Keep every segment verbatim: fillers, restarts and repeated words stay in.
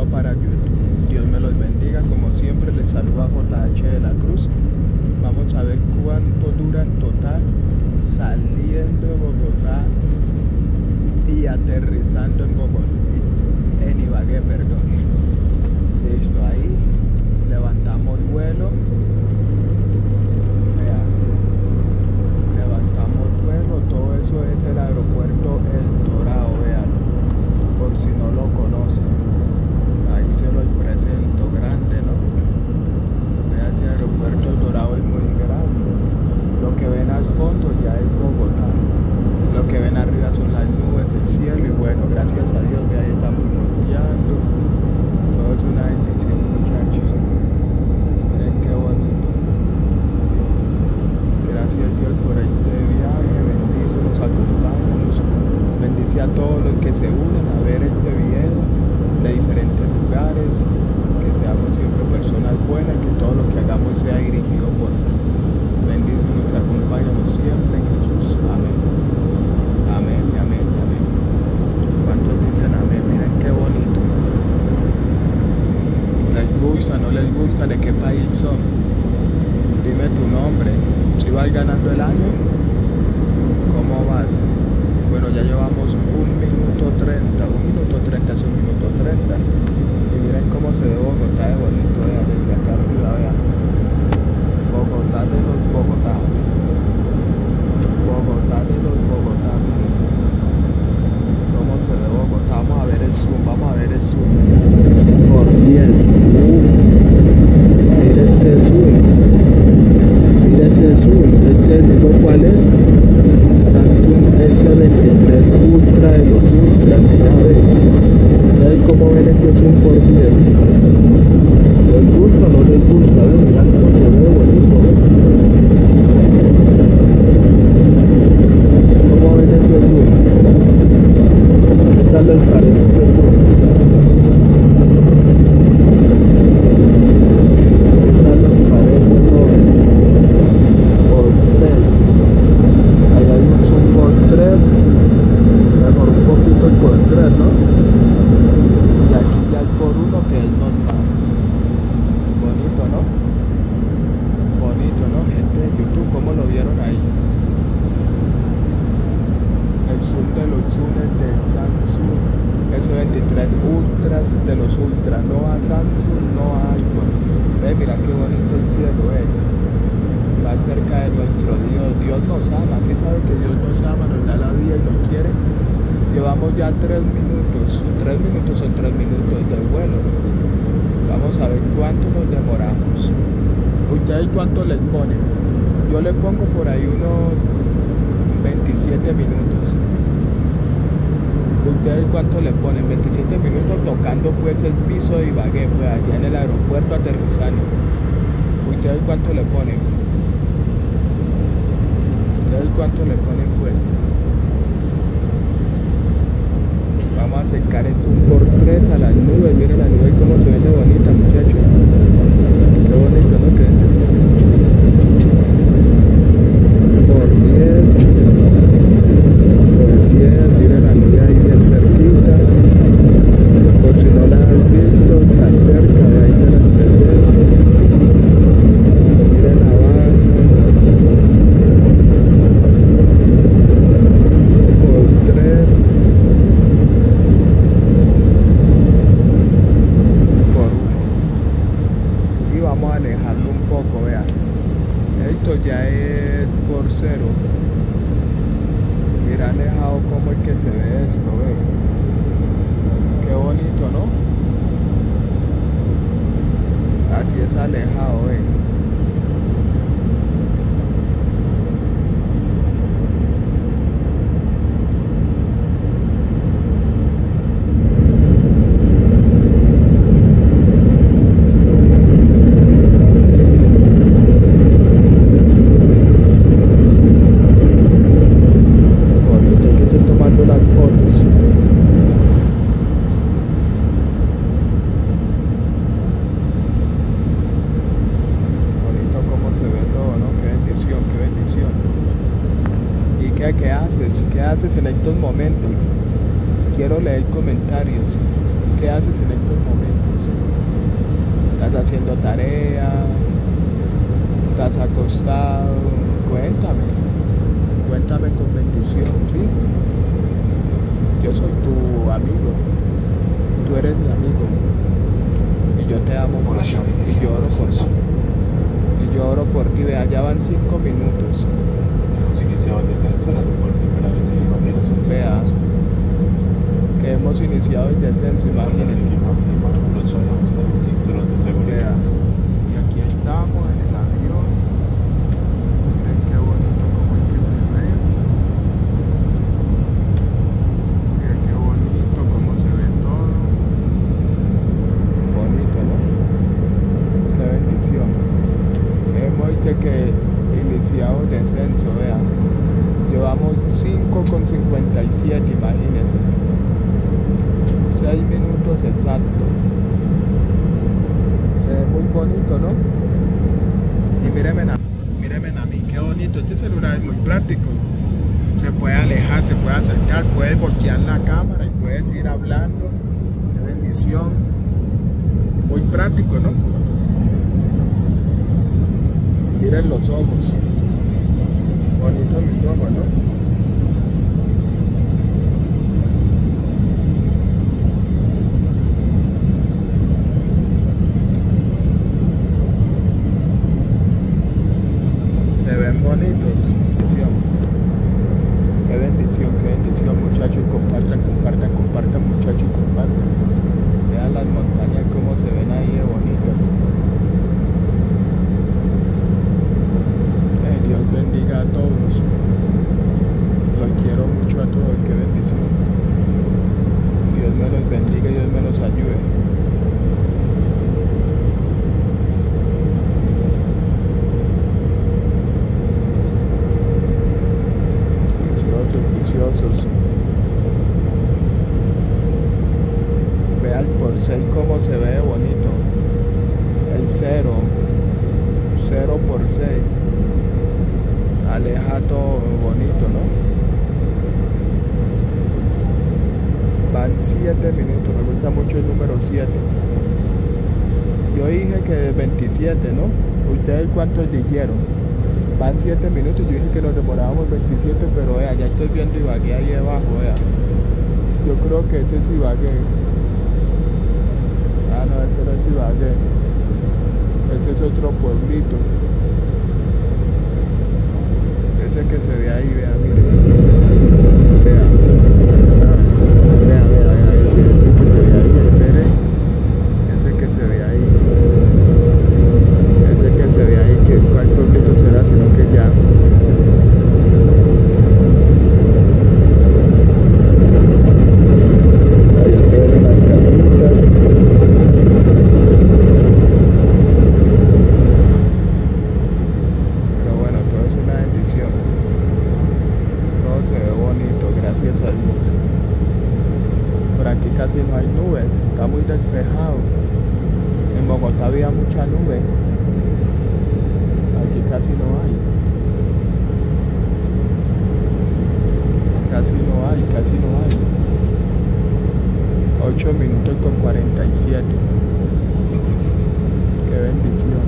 video para YouTube. Dios me los bendiga. Como siempre les saluda J H de la Cruz. Vamos a ver cuánto dura en total saliendo de Bogotá y aterrizando en Bogotá, en Ibagué, perdón. Listo, ahí levantamos vuelo. Vea, levantamos vuelo. Todo eso es el aeropuerto El Dorado, vean, por si no lo conocen. Ahí se los presento, grande, ¿no? Vea, ese aeropuerto El Dorado es muy grande. Lo que ven al fondo ya es Bogotá. Lo que ven arriba son las nubes, el cielo, y bueno, gracias a Dios, ve, ahí estamos monteando. Todo es una bendición, muchachos. Miren qué bonito. Gracias a Dios por este viaje, bendice, nos acompaña, nos bendice a todos los que se unen a ver este video de diferentes lugares, que seamos siempre personas buenas, que todo lo que hagamos sea dirigido por ti. Bendícenos y acompáñanos siempre en Jesús. Amén. Amén y amén y amén. ¿Cuántos dicen amén? Miren qué bonito. ¿Les gusta, no les gusta? ¿De qué país son? Dime tu nombre. Si vas ganando el año, ¿cómo vas? Bueno, ya llevamos un minuto treinta. Un minuto treinta es un minuto treinta. Y miren cómo se ve Bogotá de bonito, vea, desde acá arriba, vea. Bogotá de los Bogotá. Bogotá de los Bogotá, miren. Cómo se ve Bogotá. Vamos a ver el zoom, vamos a ver el zoom. Por diez. Uff. Miren este zoom. Miren ese zoom. Este digo cuál es. Samsung S veintitrés Ultra de los Ultras. Mira, ve. ¿Ustedes cómo ven ese zoom por diez? ¿Les gusta o no les gusta? A ver, mira cómo se ve bonito, ¿ves? ¿Cómo ven ese zoom? ¿Qué tal les parece ese zoom? ¿Qué tal les parece, jóvenes? Por tres. Ahí hay un zoom por tres. Mejor un poquito el por tres, ¿no? Y aquí ya hay por uno que es normal. Bonito, ¿no? Bonito, ¿no? Gente de YouTube, ¿cómo lo vieron ahí? El zoom de los zooms del Samsung S veintitrés Ultras, de los Ultras, no a Samsung, no a iPhone. Ve, mira qué bonito el cielo, eh. Va cerca de nuestro Dios. Dios nos ama, sí sabe que Dios nos ama, nos da la vida y nos quiere. Llevamos ya tres minutos, tres minutos o tres minutos de vuelo. Vamos a ver cuánto nos demoramos. ¿Ustedes cuánto les ponen? Yo le pongo por ahí unos veintisiete minutos. ¿Ustedes cuánto le ponen? veintisiete minutos tocando pues el piso de Ibagué, pues allá en el aeropuerto aterrizando. ¿Ustedes cuánto le ponen? ¿Ustedes cuánto le ponen pues? Vamos a acercar el zoom por tres a las nubes. Miren la nube cómo se ve de bonita, muchachos. Qué bonito, ¿no? Qué bendición. Por diez. Por diez. Miren la nube ahí bien cerquita. Por si no la has visto, tan cerca, de ahí te la presento. Miren abajo. Por tres. Vamos a alejarlo un poco, vean. Esto ya es por cero. Mira alejado cómo es que se ve esto, ve. Qué bonito, ¿no? Así es alejado, ve. ¿Qué haces? ¿Qué haces en estos momentos? Quiero leer comentarios. ¿Qué haces en estos momentos? ¿Estás haciendo tarea? ¿Estás acostado? Cuéntame. Cuéntame con bendición, ¿sí? Yo soy tu amigo. Tú eres mi amigo. Y yo te amo mucho. Y yo oro por ti. Y yo oro por ti. Vea, ya van cinco minutos. Vea que hemos iniciado el descenso, imagínense. Vea, y aquí estamos en el avión. Miren qué bonito como es que se ve. Miren qué bonito como se ve todo. Bonito, ¿no? Qué bendición. Hemos de que iniciado el descenso, vea. Llevamos cinco con cincuenta y siete, imagínense. seis minutos exactos. Se ve muy bonito, ¿no? Y mírenme a, mírenme a mí, qué bonito. Este celular es muy práctico. Se puede alejar, se puede acercar, puedes voltear la cámara y puedes ir hablando. Qué bendición. Muy práctico, ¿no? Miren los ojos. Bonitos mis ojos, ¿no? Se ven bonitos. Bendición. Qué bendición, qué bendición, muchachos. Compartan, compartan, compartan, muchachos, compartan. Vean las montañas como se ven ahí de bonitas. Eh, Dios bendiga a todos. Los quiero mucho a todos, qué bendición. Dios me los bendiga y Dios me los ayude. Juiciosos. Vea el por seis como se ve bonito. El cero. Cero por seis. Aleja todo bonito, ¿no? Van siete minutos. Me gusta mucho el número siete. Yo dije que veintisiete, ¿no? ¿Ustedes cuántos dijeron? Van siete minutos, yo dije que nos demorábamos veintisiete, pero vea, ya estoy viendo Ibagué ahí abajo, vea. Yo creo que ese es Ibagué. Ah, no, ese no es Ibagué. Ese es otro pueblito. Ese que se ve ahí, vea, mire. Vea. Vea, vea, vea, ese, ese que se ve ahí, espere. Ese que se ve ahí. Ese que se ve ahí, que cuál pueblito será, sino que ya. Ahí se ven las casitas. Pero bueno, todo es una bendición. Todo se ve bonito, gracias a Dios. Por aquí casi no hay nubes, está muy despejado. En Bogotá había mucha nube. Aquí casi no hay. Casi no hay, casi no hay. ocho minutos con cuarenta y siete. Qué bendición.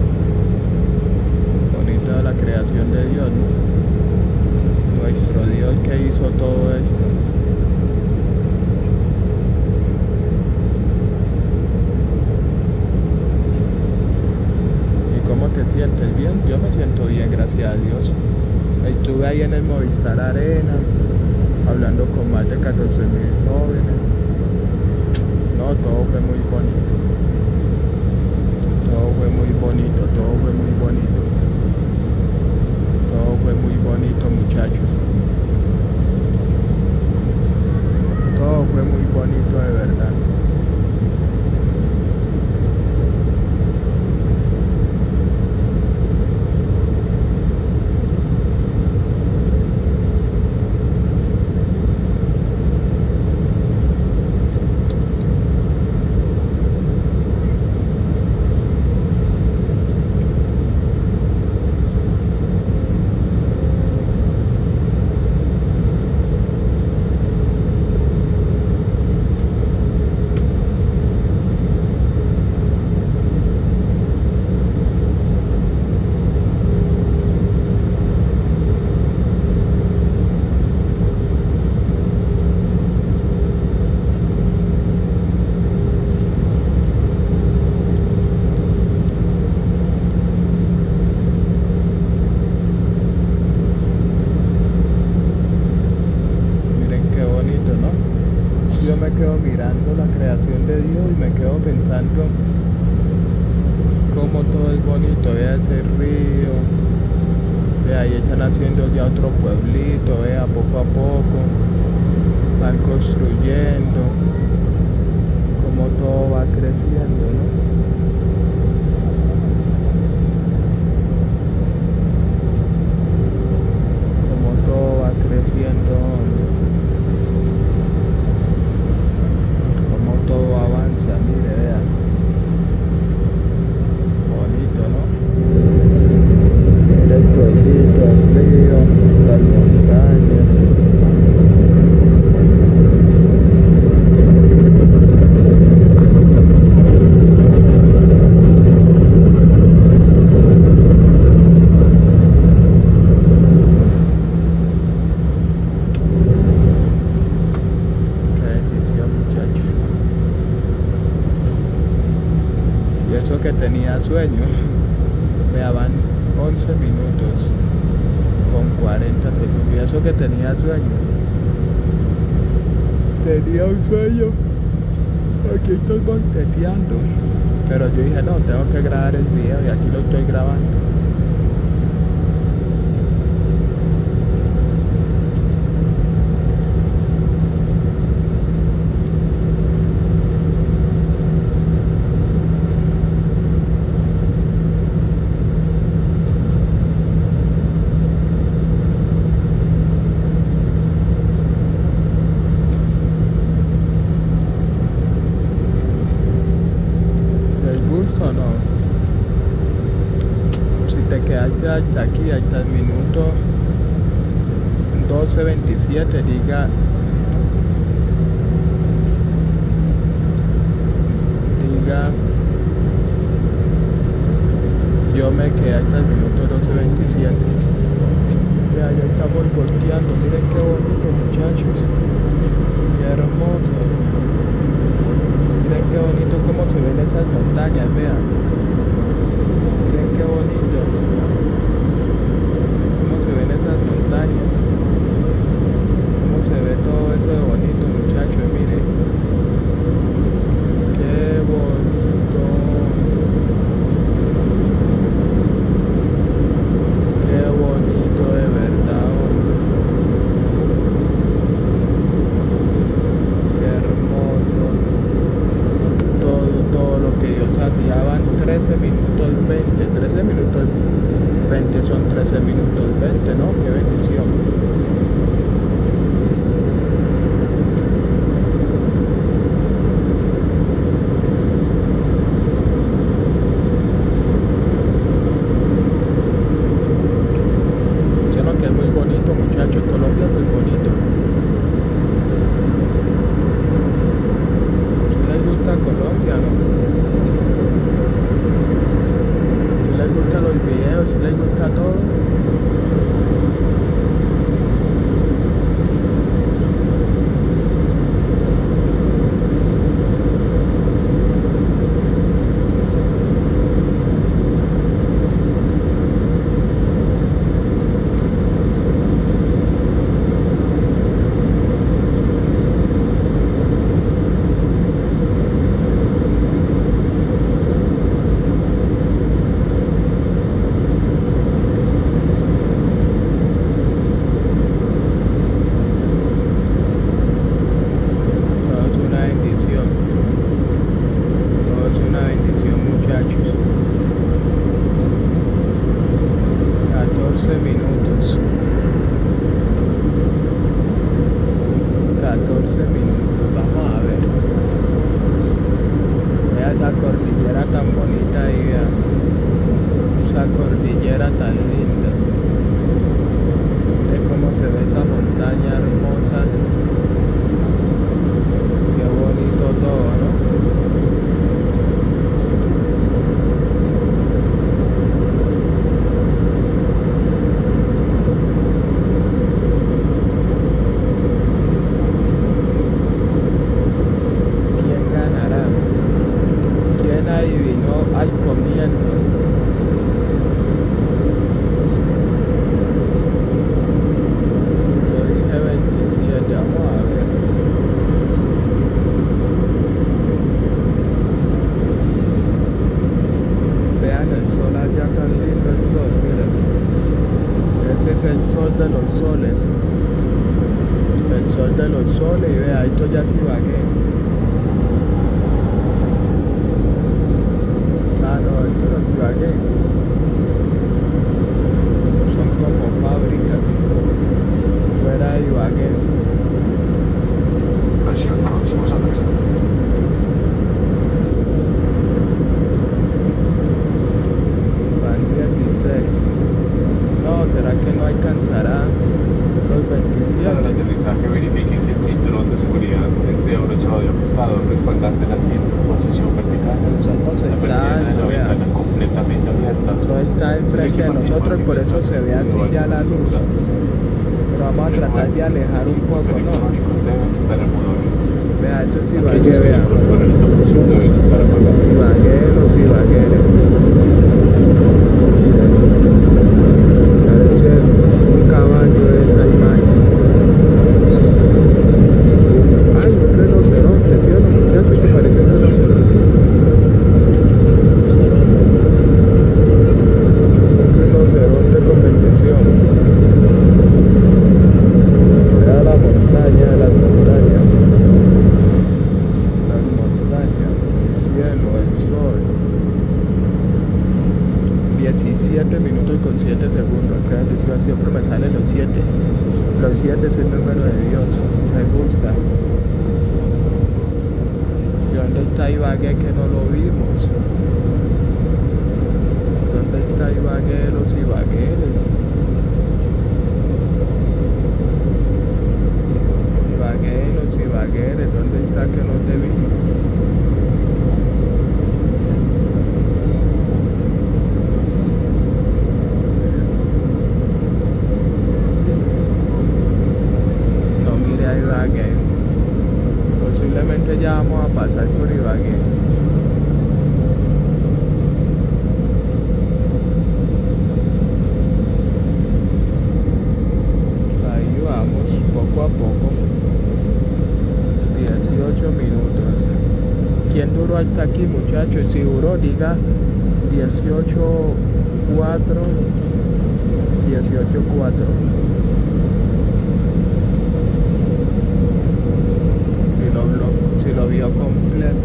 Bonita la creación de Dios, ¿no? Nuestro Dios que hizo todo esto. ¿Cómo te sientes? ¿Bien? Yo me siento bien, gracias a Dios. Estuve ahí en el Movistar Arena, hablando con más de catorce mil jóvenes. No, todo fue muy bonito. Todo fue muy bonito, todo fue muy bonito. Todo fue muy bonito, muchachos. Todo fue muy bonito, de verdad. me quedo mirando la creación de Dios y me quedo pensando cómo todo es bonito. Vea ese río, vea ahí están haciendo ya otro pueblito, vea poco a poco van construyendo, cómo todo va creciendo, ¿no? Creciendo, como todo avanza, mire, vea, bonito, ¿no? Mira el pueblito, el río, las montañas. Que tenía sueño, vea, van once minutos con cuarenta segundos, y eso que tenía sueño, tenía un sueño, aquí estoy bosteciando, pero yo dije no, tengo que grabar el video y aquí lo estoy grabando. ¿O no? Si te quedaste hasta aquí, hasta el minuto doce veintisiete, diga diga yo me quedé hasta el minuto doce veintisiete. Ya, ya estamos volteando, miren qué bonito, muchachos, qué hermoso. Miren qué bonito cómo se ven esas montañas, vean. Miren qué bonitos. Cómo se ven esas montañas. Cómo se ve todo eso de bonito, muchachos, miren. Qué bonito. Qué bonito de verdad. Qué hermoso. Todo lo que Dios hace, ya van trece minutos veinte, trece minutos veinte son trece minutos veinte, ¿no? Qué bendición. Creo que es muy bonito, muchachos, Colombia es muy bonito. ¿Si les gusta Colombia, no? ¿Les gustan los videos? ¿Les gusta todo? catorce minutos, vamos a ver. Vea esa cordillera tan bonita ahí, vea. Esa cordillera tan linda. Ve cómo se ve esa montaña hermosa. Qué bonito todo, ¿no? de los soles. El sol de los soles, y vea, esto ya es Ibagué. Ah, no, esto no es Ibagué. Son como fábricas. Fuera de Ibagué. Van dieciséis. No, ¿será que no alcanzará los veintisiete? Para el aterrizaje verifiquen que el cinturón de seguridad esté abrochado y ajustado, respaldante el asiento en posición vertical. El sol no se La está persiana de la dando, vea. ventana completamente abierta. El sol está enfrente de nosotros y por eso se ve así ya la luz. Pero vamos a tratar de alejar un poco, ¿no? Vea, eso es Ibagué, vea. Ibagué, los ibagueres. Miren. Parece un caballo esa imagen. Ay, un rinoceronte, ¿sí o no, muchachos? Que parece un rinoceronte. Un rinoceronte con bendición. Vea la montaña, las montañas. Las montañas, el cielo, el sol. diecisiete minutos con siete segundos. Cada edición siempre me salen los siete. Los siete es el número de Dios. Me gusta. ¿Y dónde está Ibagué que no lo vimos? ¿Dónde está Ibagué, los ibagueres? Ibagué, los ibagueres, ¿dónde está que no te vi? No mire a Ibagué. Posiblemente ya vamos a pasar por Ibagué. Ahí vamos, poco a poco. dieciocho minutos. ¿Quién duró hasta aquí, muchachos? Si duró, diga dieciocho cuatro. dieciocho cuatro. Si lo, lo, si lo vio completo.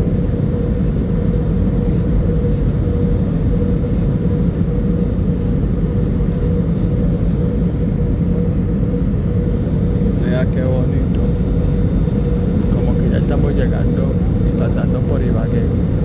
Vea qué bonito. Como que ya estamos llegando, pasando por Ibagué.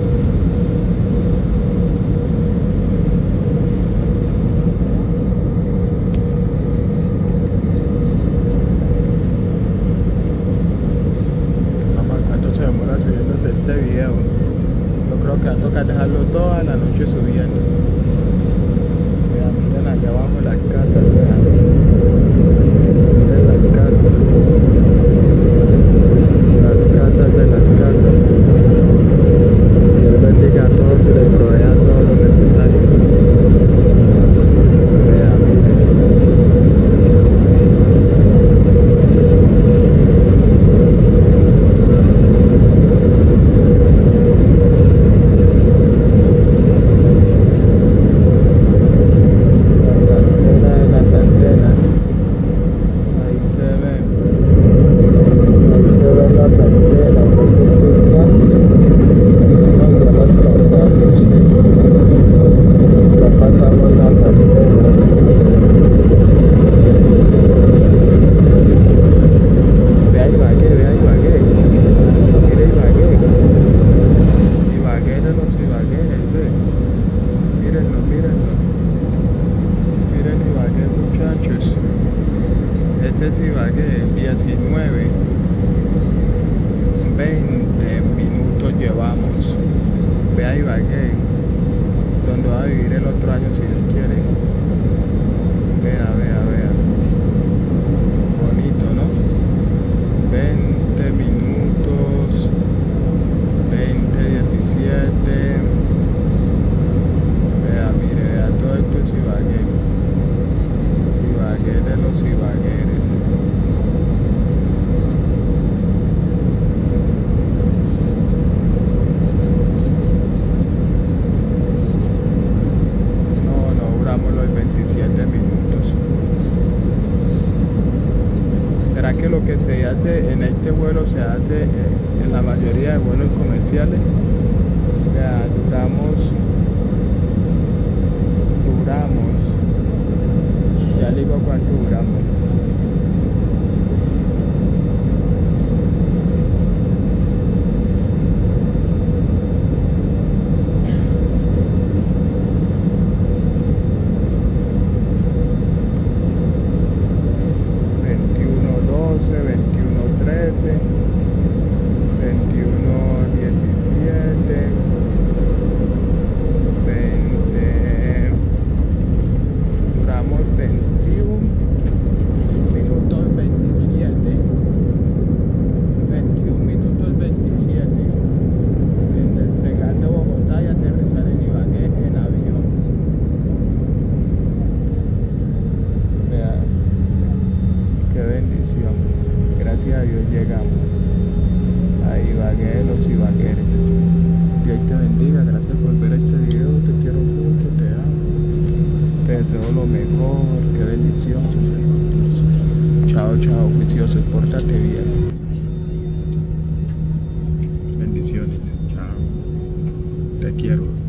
Mamá, ¿cuánto se demora subiéndose este video? Yo creo que va a tocar dejarlo toda la noche subiendo. Vean, miren allá abajo las casas, vean. Miren las casas. Las casas de las casas. Dios bendiga a todos y les provea todo lo necesario. Vea, miren. Las antenas de las antenas. Ahí se ven. Ahí se ven las antenas. ¿Dónde están? No, ya las pasamos. Ya pasamos las antenas. Vea Ibagué, vea Ibagué. Mira Ibagué. Ibagué de los ibagueres, ve. Mírenlo, mírenlo. Miren Ibagué, muchachos. Este es Ibagué, diecinueve. veinte minutos llevamos. Vea Ibagué, donde va a vivir el otro año si Dios quiere. Vea, vea, vea. Bonito, ¿no? veinte minutos. veinte, diecisiete. Vea, mire, vea, todo esto es Ibagué. Ibagué de los ibagueres. No, no duramos los veintisiete minutos. este vuelo se hace eh, en la mayoría de vuelos comerciales. Ya, duramos, duramos, ya digo cuánto duramos. veintiuno trece, veintiuno diecisiete, veinte, duramos veintiún minutos veintisiete, veintiún minutos veintisiete en despegar de Bogotá y aterrizar en Ibagué en avión. Vean, qué bendición. Gracias a Dios llegamos a Ibagué, los ibagueres. Dios te bendiga, gracias por ver este video, te quiero mucho, te amo. Te deseo lo mejor, qué bendición, siempre con Dios. Chao, chao, juicioso, pórtate bien. Bendiciones, chao. Te quiero.